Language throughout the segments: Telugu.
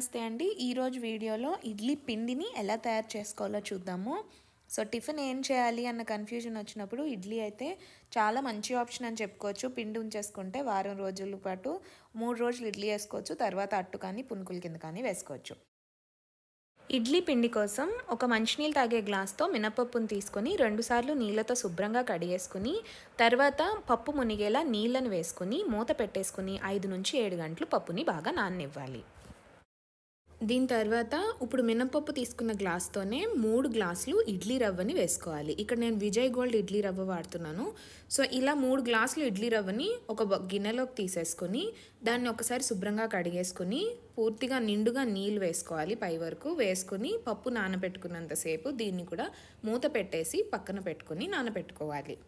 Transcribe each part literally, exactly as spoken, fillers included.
నమస్తే అండి. ఈరోజు వీడియోలో ఇడ్లీ పిండిని ఎలా తయారు చేసుకోవాలో చూద్దాము. సో టిఫిన్ ఏం చేయాలి అన్న కన్ఫ్యూజన్ వచ్చినప్పుడు ఇడ్లీ అయితే చాలా మంచి ఆప్షన్ అని చెప్పుకోవచ్చు. పిండి ఉంచేసుకుంటే వారం రోజుల పాటు మూడు రోజులు ఇడ్లీ వేసుకోవచ్చు. తర్వాత అట్టు కానీ పునుకుల కింద కానీ వేసుకోవచ్చు. ఇడ్లీ పిండి కోసం ఒక మంచినీళ్ళు తాగే గ్లాస్తో మినపప్పును తీసుకొని రెండుసార్లు నీళ్ళతో శుభ్రంగా కడిగేసుకుని తర్వాత పప్పు మునిగేలా నీళ్ళను వేసుకుని మూత పెట్టేసుకుని ఐదు నుంచి ఏడు గంటలు పప్పుని బాగా నాననివ్వాలి. దీని తర్వాత ఇప్పుడు మినపప్పు తీసుకున్న గ్లాస్తోనే మూడు గ్లాసులు ఇడ్లీ రవ్వని వేసుకోవాలి. ఇక్కడ నేను విజయ్ గోల్డ్ ఇడ్లీ రవ్వ వాడుతున్నాను. సో ఇలా మూడు గ్లాసులు ఇడ్లీ రవ్వని ఒక గిన్నెలోకి తీసేసుకొని దాన్ని ఒకసారి శుభ్రంగా కడిగేసుకుని పూర్తిగా నిండుగా నీళ్ళు వేసుకోవాలి. పై వరకు వేసుకుని పప్పు నానబెట్టుకున్నంతసేపు దీన్ని కూడా మూత పెట్టేసి పక్కన పెట్టుకుని నానబెట్టుకోవాలి.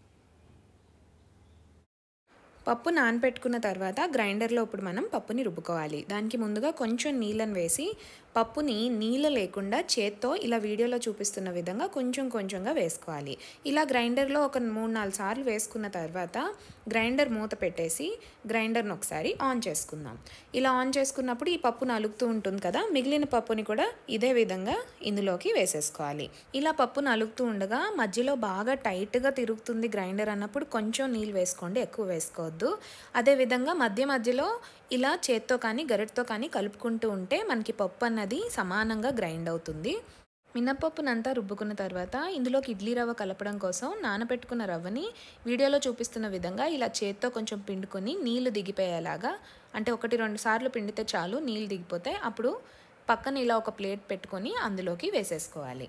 పప్పు నానబెట్టుకున్న తర్వాత గ్రైండర్లో ఇప్పుడు మనం పప్పుని రుబ్బుకోవాలి. దానికి ముందుగా కొంచెం నీళ్ళని వేసి పప్పుని నీళ్ళ లేకుండా చేత్తో ఇలా వీడియోలో చూపిస్తున్న విధంగా కొంచెం కొంచెంగా వేసుకోవాలి. ఇలా గ్రైండర్లో ఒక మూడు నాలుగు సార్లు వేసుకున్న తర్వాత గ్రైండర్ మూత పెట్టేసి గ్రైండర్ని ఒకసారి ఆన్ చేసుకుందాం. ఇలా ఆన్ చేసుకున్నప్పుడు ఈ పప్పు నలుగుతూ ఉంటుంది కదా, మిగిలిన పప్పుని కూడా ఇదే విధంగా ఇందులోకి వేసేసుకోవాలి. ఇలా పప్పు నలుగుతూ ఉండగా మధ్యలో బాగా టైట్గా తిరుగుతుంది గ్రైండర్ అన్నప్పుడు కొంచెం నీళ్ళు వేసుకోండి, ఎక్కువ వేసుకోవద్దు. అదేవిధంగా మధ్య మధ్యలో ఇలా చేత్తో కానీ గరిటతో కానీ కలుపుకుంటూ ఉంటే మనకి పప్పు అన్నది సమానంగా గ్రైండ్ అవుతుంది. మినపప్పునంతా రుబ్బుకున్న తర్వాత ఇందులోకి ఇడ్లీ రవ్వ కలపడం కోసం నానబెట్టుకున్న రవ్వని వీడియోలో చూపిస్తున్న విధంగా ఇలా చేత్తో కొంచెం పిండుకొని నీళ్లు దిగిపోయేలాగా, అంటే ఒకటి రెండు సార్లు పిండితే చాలు నీళ్ళు దిగిపోతాయి. అప్పుడు పక్కన ఇలా ఒక ప్లేట్ పెట్టుకొని అందులోకి వేసేసుకోవాలి.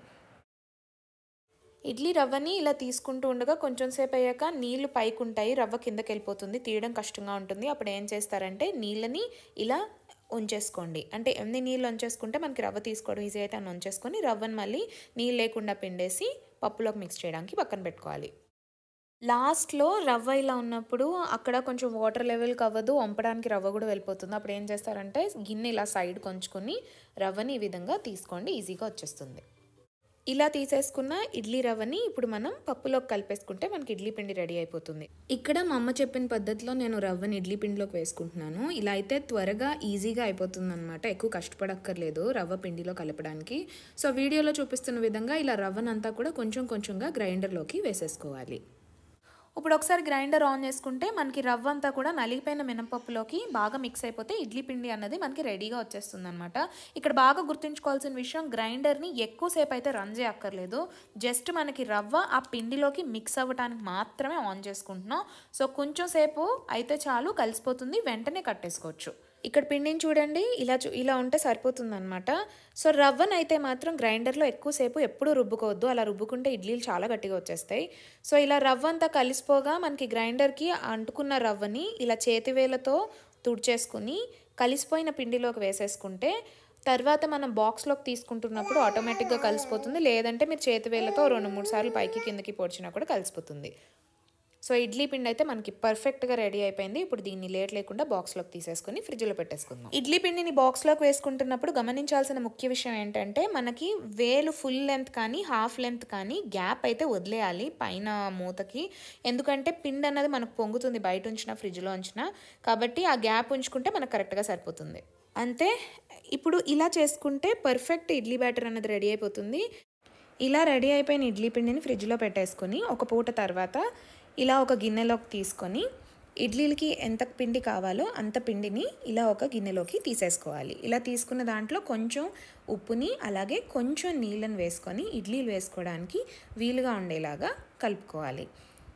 ఇడ్లీ రవ్వని ఇలా తీసుకుంటూ ఉండగా కొంచెం సేపు అయ్యాక నీళ్లు పైకి ఉంటాయి, రవ్వ కిందకి వెళ్ళిపోతుంది, తీయడం కష్టంగా ఉంటుంది. అప్పుడు ఏం చేస్తారంటే నీళ్ళని ఇలా ఉంచేసుకోండి. అంటే ఎన్ని నీళ్ళు ఉంచేసుకుంటే మనకి రవ్వ తీసుకోవడం ఈజీ అయితే అని ఉంచేసుకొని రవ్వని మళ్ళీ నీళ్ళు లేకుండా పిండేసి పప్పులోకి మిక్స్ చేయడానికి పక్కన పెట్టుకోవాలి. లాస్ట్లో రవ్వ ఇలా ఉన్నప్పుడు అక్కడ కొంచెం వాటర్ లెవెల్కి అవ్వదు, వంపడానికి రవ్వ కూడా వెళ్ళిపోతుంది. అప్పుడు ఏం చేస్తారంటే గిన్నె ఇలా సైడ్ కొంచుకొని రవ్వని ఈ విధంగా తీసుకోండి, ఈజీగా వచ్చేస్తుంది. ఇలా తీసేసుకున్న ఇడ్లీ రవ్వని ఇప్పుడు మనం పప్పులోకి కలిపేసుకుంటే మనకి ఇడ్లీ పిండి రెడీ అయిపోతుంది. ఇక్కడ మా అమ్మ చెప్పిన పద్ధతిలో నేను రవ్వని ఇడ్లీ పిండిలోకి వేసుకుంటున్నాను. ఇలా అయితే త్వరగా ఈజీగా అయిపోతుంది అనమాట, ఎక్కువ కష్టపడక్కర్లేదు రవ్వ పిండిలో కలపడానికి. సో వీడియోలో చూపిస్తున్న విధంగా ఇలా రవ్వనంతా కూడా కొంచెం కొంచెంగా గ్రైండర్లోకి వేసేసుకోవాలి. ఇప్పుడు ఒకసారి గ్రైండర్ ఆన్ చేసుకుంటే మనకి రవ్వ అంతా కూడా నలిగిపోయిన మినపప్పులోకి బాగా మిక్స్ అయిపోతే ఇడ్లీ పిండి అన్నది మనకి రెడీగా వచ్చేస్తుంది అనమాట. ఇక్కడ బాగా గుర్తుంచుకోవాల్సిన విషయం, గ్రైండర్ని ఎక్కువసేపు అయితే రన్ చేయక్కర్లేదు. జస్ట్ మనకి రవ్వ ఆ పిండిలోకి మిక్స్ అవ్వడానికి మాత్రమే ఆన్ చేసుకుంటున్నాం. సో కొంచెం సేపు అయితే చాలు, కలిసిపోతుంది, వెంటనే కట్టేసుకోవచ్చు. ఇక్కడ పిండిని చూడండి, ఇలా చూ ఇలా ఉంటే సరిపోతుంది అనమాట. సో రవ్వను అయితే మాత్రం గ్రైండర్లో ఎక్కువసేపు ఎప్పుడూ రుబ్బుకోవద్దు, అలా రుబ్బుకుంటే ఇడ్లీలు చాలా గట్టిగా వచ్చేస్తాయి. సో ఇలా రవ్వ అంతా కలిసిపోగా మనకి గ్రైండర్కి అంటుకున్న రవ్వని ఇలా చేతివేలతో తుడిచేసుకుని కలిసిపోయిన పిండిలోకి వేసేసుకుంటే తర్వాత మనం బాక్స్లోకి తీసుకుంటున్నప్పుడు ఆటోమేటిక్గా కలిసిపోతుంది. లేదంటే మీరు చేతివేలతో రెండు మూడు సార్లు పైకి కిందకి పొడిచినా కూడా కలిసిపోతుంది. సో ఇడ్లీ పిండి అయితే మనకి పర్ఫెక్ట్గా రెడీ అయిపోయింది. ఇప్పుడు దీన్ని లేట్ లేకుండా బాక్స్లోకి తీసేసుకుని ఫ్రిడ్జ్లో పెట్టేసుకుందాం. ఇడ్లీ పిండిని బాక్స్లోకి వేసుకుంటున్నప్పుడు గమనించాల్సిన ముఖ్య విషయం ఏంటంటే మనకి వేలు ఫుల్ లెంత్ కానీ హాఫ్ లెంత్ కానీ గ్యాప్ అయితే వదిలేయాలి పైన మూతకి. ఎందుకంటే పిండి అన్నది మనకు పొంగుతుంది బయట ఉంచిన ఫ్రిడ్జ్లో ఉంచిన, కాబట్టి ఆ గ్యాప్ ఉంచుకుంటే మనకు కరెక్ట్గా సరిపోతుంది. అంతే, ఇప్పుడు ఇలా చేసుకుంటే పర్ఫెక్ట్ ఇడ్లీ బ్యాటర్ అన్నది రెడీ అయిపోతుంది. ఇలా రెడీ అయిపోయిన ఇడ్లీ పిండిని ఫ్రిడ్జ్లో పెట్టేసుకొని ఒక పూట తర్వాత ఇలా ఒక గిన్నెలోకి తీసుకొని ఇడ్లీలకి ఎంత పిండి కావాలో అంత పిండిని ఇలా ఒక గిన్నెలోకి తీసేసుకోవాలి. ఇలా తీసుకున్న దాంట్లో కొంచెం ఉప్పుని అలాగే కొంచెం నీళ్ళని వేసుకొని ఇడ్లీలు వేసుకోవడానికి వీలుగా ఉండేలాగా కలుపుకోవాలి.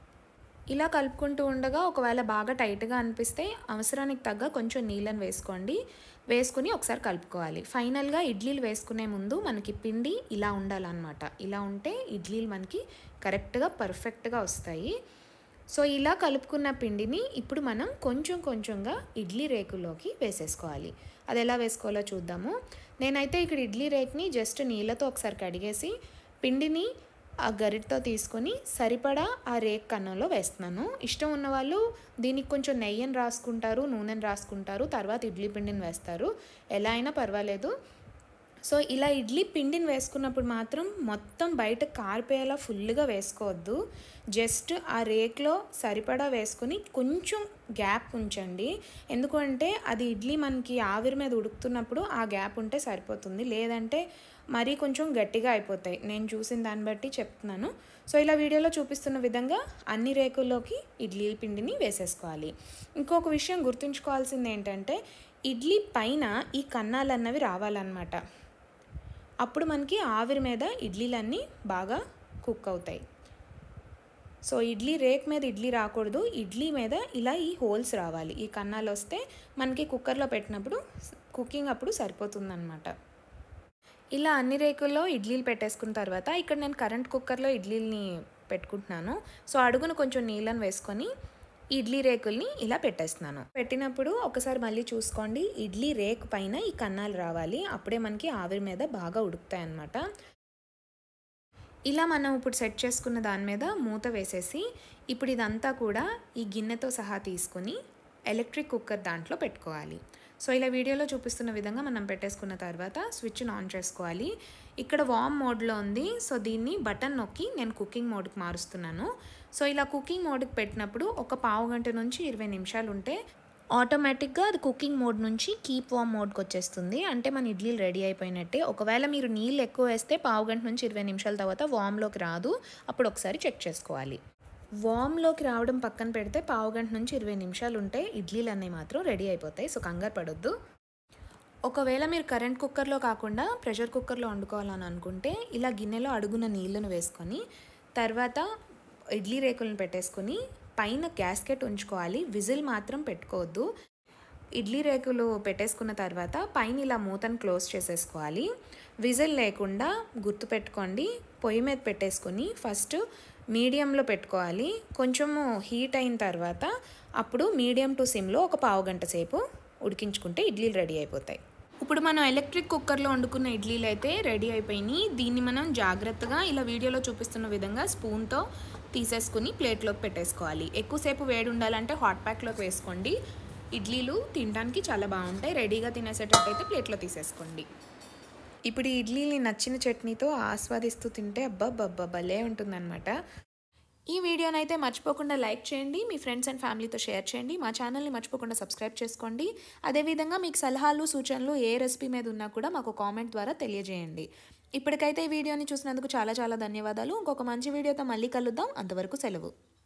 ఇలా కలుపుకుంటూ ఉండగా ఒకవేళ బాగా టైట్గా అనిపిస్తే అవసరానికి తగ్గ కొంచెం నీళ్ళని వేసుకోండి, వేసుకుని ఒకసారి కలుపుకోవాలి. ఫైనల్గా ఇడ్లీలు వేసుకునే ముందు మనకి పిండి ఇలా ఉండాలన్నమాట. ఇలా ఉంటే ఇడ్లీలు మనకి కరెక్ట్గా పర్ఫెక్ట్గా వస్తాయి. సో ఇలా కలుపుకున్న పిండిని ఇప్పుడు మనం కొంచెం కొంచెంగా ఇడ్లీ రేకుల్లోకి వేసేసుకోవాలి. అది ఎలా వేసుకోవాలో చూద్దాము. నేనైతే ఇక్కడ ఇడ్లీ రేక్ని జస్ట్ నీళ్ళతో ఒకసారి కడిగేసి పిండిని ఆ గరిటతో తీసుకొని సరిపడా ఆ రేక్ కన్నంలో వేస్తున్నాను. ఇష్టం ఉన్నవాళ్ళు దీనికి కొంచెం నెయ్యిని రాసుకుంటారు, నూనెని రాసుకుంటారు, తర్వాత ఇడ్లీ పిండిని వేస్తారు, ఎలా అయినా పర్వాలేదు. సో ఇలా ఇడ్లీ పిండిని వేసుకున్నప్పుడు మాత్రం మొత్తం బయట కారిపోయేలా ఫుల్గా వేసుకోవద్దు. జస్ట్ ఆ రేక్లో సరిపడా వేసుకొని కొంచెం గ్యాప్ ఉంచండి. ఎందుకంటే అది ఇడ్లీ మనకి ఆవిరి మీద ఉడుకుతున్నప్పుడు ఆ గ్యాప్ ఉంటే సరిపోతుంది, లేదంటే మరీ కొంచెం గట్టిగా అయిపోతాయి. నేను చూసిన దాన్ని బట్టి చెప్తున్నాను. సో ఇలా వీడియోలో చూపిస్తున్న విధంగా అన్ని రేకుల్లోకి ఇడ్లీ పిండిని వేసేసుకోవాలి. ఇంకొక విషయం గుర్తుంచుకోవాల్సింది ఏంటంటే ఇడ్లీ పైన ఈ కన్నాలు అన్నవి రావాలన్నమాట. అప్పుడు మనకి ఆవిరి మీద ఇడ్లీలన్నీ బాగా కుక్ అవుతాయి. సో ఇడ్లీ రేక్ మీద ఇడ్లీ రాకూడదు, ఇడ్లీ మీద ఇలా ఈ హోల్స్ రావాలి. ఈ కన్నాలు వస్తే మనకి కుక్కర్లో పెట్టినప్పుడు కుకింగ్ అప్పుడు సరిపోతుందన్నమాట. ఇలా అన్ని రేకుల్లో ఇడ్లీలు పెట్టేసుకున్న తర్వాత ఇక్కడ నేను కరెంట్ కుక్కర్లో ఇడ్లీని పెట్టుకుంటున్నాను. సో అడుగున కొంచెం నీళ్ళని వేసుకొని ఇడ్లీ రేకుల్ని ఇలా పెట్టేస్తున్నాను. పెట్టినప్పుడు ఒకసారి మళ్ళీ చూసుకోండి, ఇడ్లీ రేకు పైన ఈ కన్నాలు రావాలి. అప్పుడే మనకి ఆవిరి మీద బాగా ఉడుకుతాయి అన్నమాట. ఇలా మనం ఇప్పుడు సెట్ చేసుకున్న దాని మీద మూత వేసేసి ఇప్పుడు ఇదంతా కూడా ఈ గిన్నెతో సహా తీసుకొని ఎలక్ట్రిక్ కుక్కర్ దాంట్లో పెట్టుకోవాలి. సో ఇలా వీడియోలో చూపిస్తున్న విధంగా మనం పెట్టేసుకున్న తర్వాత స్విచ్ను ఆన్ చేసుకోవాలి. ఇక్కడ వార్మ్ మోడ్లో ఉంది. సో దీన్ని బటన్ నొక్కి నేను కుకింగ్ మోడ్కి మారుస్తున్నాను. సో ఇలా కుకింగ్ మోడ్కి పెట్టినప్పుడు ఒక పావు గంట నుంచి ఇరవై నిమిషాలు ఉంటే ఆటోమేటిక్గా అది కుకింగ్ మోడ్ నుంచి కీప్ వార్మ్ మోడ్కి వచ్చేస్తుంది. అంటే మన ఇడ్లీలు రెడీ అయిపోయినట్టే. ఒకవేళ మీరు నీళ్ళు ఎక్కువ వేస్తే పావు గంట నుంచి ఇరవై నిమిషాల తర్వాత వార్మ్లోకి రాదు, అప్పుడు ఒకసారి చెక్ చేసుకోవాలి. వార్మ్లోకి రావడం పక్కన పెడితే పావు గంట నుంచి ఇరవై నిమిషాలు ఉంటే ఇడ్లీలు అన్నీ మాత్రం రెడీ అయిపోతాయి. సో కంగారు పడొద్దు. ఒకవేళ మీరు కరెంట్ కుక్కర్లో కాకుండా ప్రెషర్ కుక్కర్లో వండుకోవాలని అనుకుంటే ఇలా గిన్నెలో అడుగున నీళ్ళను వేసుకొని తర్వాత ఇడ్లీ రేకులను పెట్టేసుకొని పైన గ్యాస్కెట్ ఉంచుకోవాలి. విజిల్ మాత్రం పెట్టుకోవద్దు. ఇడ్లీ రేకులు పెట్టేసుకున్న తర్వాత పైన ఇలా మూతను క్లోజ్ చేసేసుకోవాలి. విజిల్ లేకుండా గుర్తుపెట్టుకోండి, పొయ్యి మీద పెట్టేసుకొని ఫస్ట్ మీడియంలో పెట్టుకోవాలి. కొంచెము హీట్ అయిన తర్వాత అప్పుడు మీడియం టు సిమ్లో ఒక పావు గంట సేపు ఉడికించుకుంటే ఇడ్లీలు రెడీ అయిపోతాయి. ఇప్పుడు మనం ఎలక్ట్రిక్ కుక్కర్లో వండుకున్న ఇడ్లీలు అయితే రెడీ అయిపోయినాయి. దీన్ని మనం జాగ్రత్తగా ఇలా వీడియోలో చూపిస్తున్న విధంగా స్పూన్తో తీసేసుకుని ప్లేట్లోకి పెట్టేసుకోవాలి. ఎక్కువసేపు వేడి ఉండాలంటే హాట్ ప్యాక్లోకి వేసుకోండి. ఇడ్లీలు తినడానికి చాలా బాగుంటాయి. రెడీగా తినేసేటట్టయితే ప్లేట్లో తీసేసుకోండి. ఇప్పుడు ఈ ఇడ్లీని నచ్చిన చట్నీతో ఆస్వాదిస్తూ తింటే అబ్బబ్బబ్బా భలే ఉంటుందన్నమాట. ఈ వీడియోనైతే మర్చిపోకుండా లైక్ చేయండి, మీ ఫ్రెండ్స్ అండ్ ఫ్యామిలీతో షేర్ చేయండి. మా ఛానల్ని మర్చిపోకుండా సబ్స్క్రైబ్ చేసుకోండి. అదేవిధంగా మీకు సలహాలు సూచనలు ఏ రెసిపీ మీద ఉన్నా కూడా మాకు కామెంట్ ద్వారా తెలియజేయండి. ఇప్పటికైతే ఈ వీడియోని చూసినందుకు చాలా చాలా ధన్యవాదాలు. ఇంకొక మంచి వీడియోతో మళ్ళీ కలుద్దాం. అంతవరకు సెలవు.